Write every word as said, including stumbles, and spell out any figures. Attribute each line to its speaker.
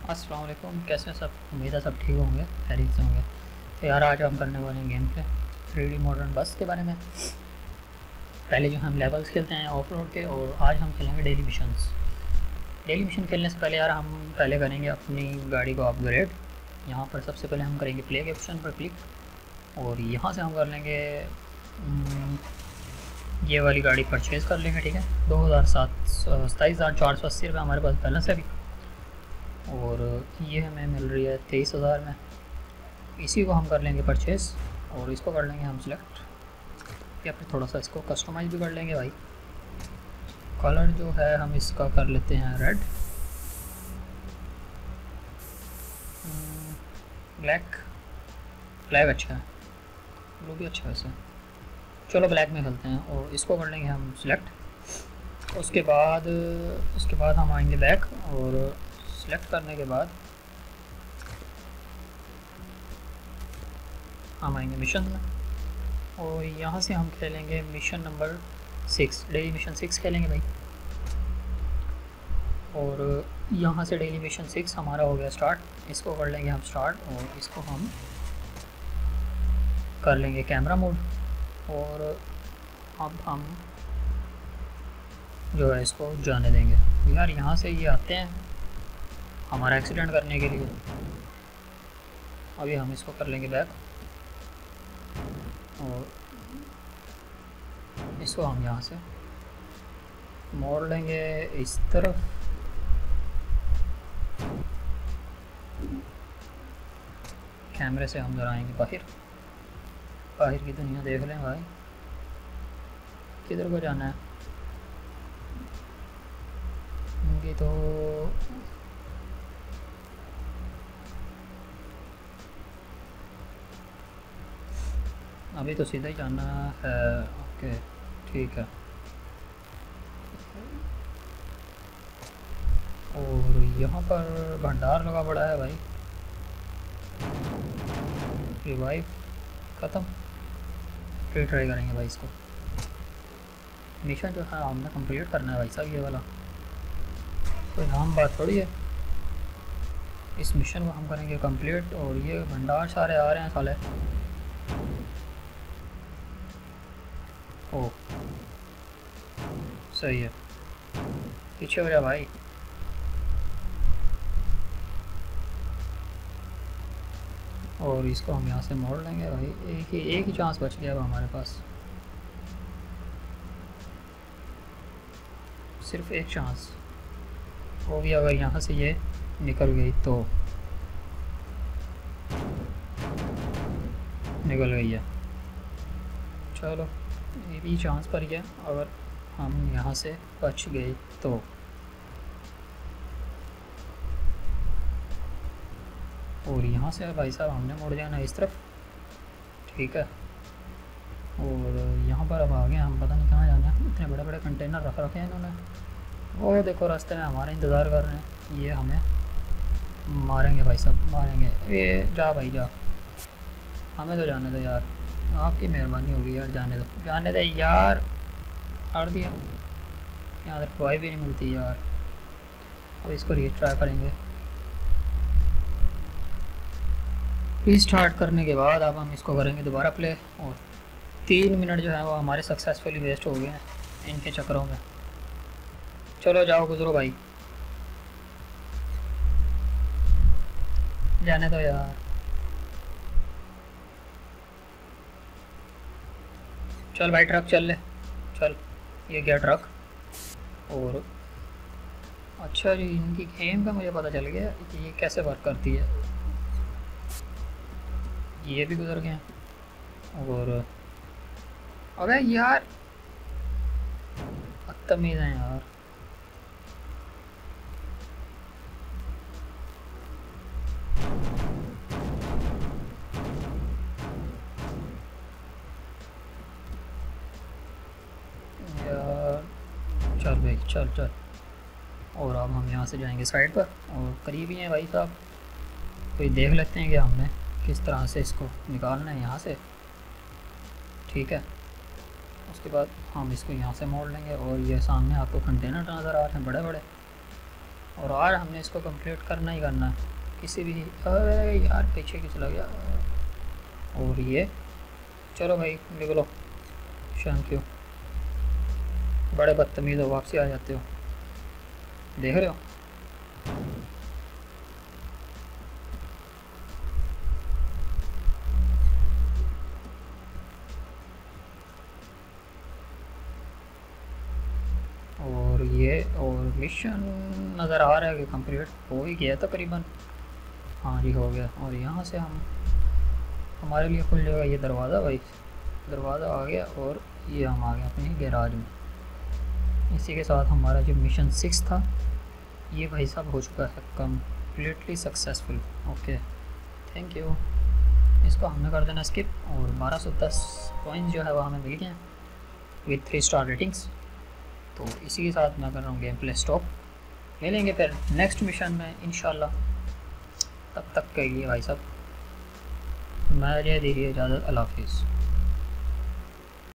Speaker 1: अस्सलाम वालेकुम, कैसे हैं सब। उम्मीद है सब ठीक होंगे, खैरियत से होंगे। तो यार आज हम करने वाले हैं game play three D modern bus के बारे में। पहले जो हम लेवल्स खेलते हैं ऑफ रोड के, और आज हम खेलेंगे डेली मिशंस। डेली मिशन खेलने से पहले यार हम पहले करेंगे अपनी गाड़ी को अपग्रेड। यहाँ पर सबसे पहले हम करेंगे प्ले के ऑप्शन पर क्लिक, और यहाँ से हम कर लेंगे ये वाली गाड़ी परचेज़ कर लेंगे। ठीक है, दो हज़ार सात सताईस हज़ार चार सौ अस्सी रुपये हमारे पास बैलेंस है अभी, और ये हमें मिल रही है तेईस हज़ार में। इसी को हम कर लेंगे परचेज़, और इसको कर लेंगे हम सिलेक्ट, या फिर थोड़ा सा इसको कस्टमाइज़ भी कर लेंगे भाई। कलर जो है हम इसका कर लेते हैं रेड, ब्लैक। ब्लैक अच्छा है, ब्लू भी अच्छा है वैसे। चलो ब्लैक में खेलते हैं, और इसको कर लेंगे हम सिलेक्ट। उसके बाद उसके बाद हम आएंगे बैक, और सिलेक्ट करने के बाद हम आएंगे मिशन में, और यहाँ से हम खेलेंगे mission number six. Daily mission six खेलेंगे भाई, और यहाँ से डेली मिशन सिक्स हमारा हो गया स्टार्ट। इसको कर लेंगे हम स्टार्ट, और इसको हम कर लेंगे कैमरा मोड, और अब हम जो है इसको जाने देंगे। यार यहाँ से ये आते हैं हमारा एक्सीडेंट करने के लिए। अभी हम इसको कर लेंगे बैक, और इसको हम यहाँ से मोड़ लेंगे इस तरफ। कैमरे से हम जरा आएंगे बाहर, बाहर की दुनिया देख लें भाई। किधर को जाना है ये तो अभी तो सीधा ही जाना है। ओके ठीक है, और यहाँ पर भंडार लगा पड़ा है भाई। रिवाइव ख़त्म, फिर ट्राई करेंगे भाई इसको। मिशन जो है हमने कंप्लीट करना है भाई साहब, ये वाला कोई आम बात थोड़ी है। इस मिशन को हम करेंगे कंप्लीट, और ये भंडार सारे आ रहे हैं साले। ओ सही है, पीछे हो जा भाई। और इसको हम यहाँ से मोड़ लेंगे भाई। एक ही एक ही चांस बच गया अब हमारे पास, सिर्फ एक चांस। वो भी अगर यहाँ से ये निकल गई तो निकल गई है। चलो ये भी चांस पर गया, अगर हम यहाँ से बच गए तो। और यहाँ से भाई साहब हमने मुड़ जाना इस तरफ, ठीक है। और यहाँ पर अब आगे हम पता नहीं कहाँ जाना है। इतने बड़े बड़े कंटेनर रख रखे हैं इन्होंने। वो देखो रास्ते में हमारा इंतज़ार कर रहे हैं, ये हमें मारेंगे भाई साहब, मारेंगे। ये जा भाई जा, हमें तो जाने दो यार, आपकी मेहरबानी होगी यार, जाने दो जाने दे यार। हार दिया, यहाँ तक दवाई भी नहीं मिलती यार। अब इसको रीट्राई करेंगे। रीस्टार्ट करने के बाद अब हम इसको करेंगे दोबारा प्ले, और तीन मिनट जो है वो हमारे सक्सेसफुली वेस्ट हो गए हैं इनके चक्करों में। चलो जाओ गुजरो भाई, जाने दो यार। चल भाई ट्रक चल ले, चल ये गया ट्रक। और अच्छा जी, इनकी गेम का मुझे पता चल गया कि ये कैसे वर्क करती है। ये भी गुजर गए, और अबे यार बदतमीज़ हैं यार। यार चल भाई चल चल। और अब हम यहाँ से जाएंगे साइड पर, और करीब ही हैं भाई साहब। कोई देख लेते हैं कि हमने किस तरह से इसको निकालना है यहाँ से, ठीक है। उसके बाद हम इसको यहाँ से मोड़ लेंगे, और ये सामने आपको कंटेनर नज़र आ रहे हैं बड़े बड़े। और आज हमने इसको कंप्लीट करना ही करना है किसी भी। अरे यार पीछे की चला गया। और ये चलो भाई निकलो। Thank you. बड़े बदतमीज़ हो, वापसी आ जाते हो, देख रहे हो। और ये और मिशन नज़र आ रहा है कि कंप्लीट हो ही गया तकरीबन। हाँ जी हो गया। और यहाँ से हम हमारे लिए खुल जाएगा ये दरवाज़ा भाई। दरवाज़ा आ गया और ये हम आ गए अपने गैराज में। इसी के साथ हमारा जो मिशन सिक्स था ये भाई साहब हो चुका है completely successful. Okay thank you. इसको हमने कर देना स्किप। और बारह सौ दस पॉइंट जो है वो हमें मिल गए हैं विथ थ्री स्टार रेटिंग्स। तो इसी के साथ मैं कर रहा हूँ गेम प्ले स्टॉप। मिलेंगे फिर नेक्स्ट मिशन में इंशाल्लाह। तब तक के लिए भाई साहब मैं दीजिए इजाज़त। अल्लाह हाफिज़।